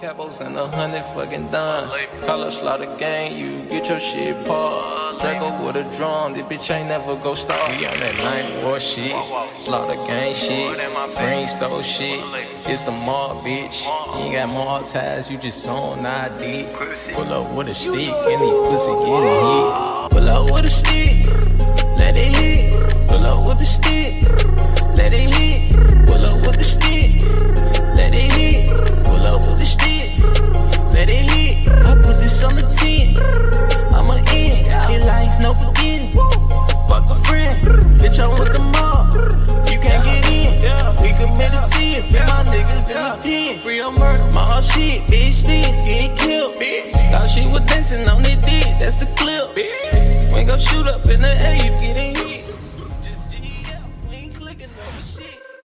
capos and 100 fucking dimes. Call up Slaughter Gang, you get your shit paused. Draco with a drum, this bitch ain't never go start. We on that night war shit, Slaughter Gang shit, green stove shit. It's the mob, bitch. You ain't got mob ties, you just on ID. Pull up with a stick, any pussy getting hit. Pull up with a stick, let it hit. Pull up with the stick, let it hit. Pull up with the stick, let it hit. Pull up with the stick, let it hit. I put this on the 10, I'ma end. In life, no beginning. Fuck a friend, bitch, I'm with the mob. You can't get in, we committed sin. Free my niggas in the pen. Free on murder, my whole shit. Bitch, sticks getting killed. Thought she was dancing on it, dick, that's the clip. When go shoot up in the air, you get